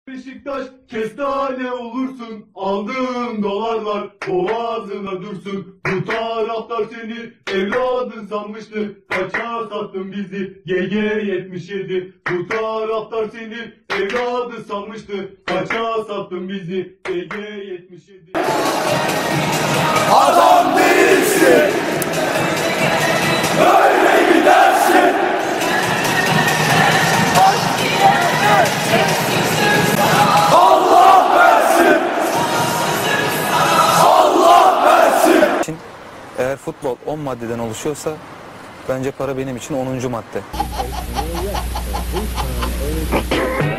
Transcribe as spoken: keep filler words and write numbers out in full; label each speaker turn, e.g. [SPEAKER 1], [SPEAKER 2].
[SPEAKER 1] Beşiktaş kestane olursun, aldığın dolarlar boğazına dursun. Bu taraftar seni evladın sanmıştı, kaça sattın bizi G G yetmiş yedi. Bu taraftar seni evladın sanmıştı, kaça sattın bizi G G yetmiş yedi.
[SPEAKER 2] Adam değilsin, öyle gidersin. Allah versin, Allah versin.
[SPEAKER 3] Eğer futbol on maddeden oluşuyorsa bence para benim için onuncu madde.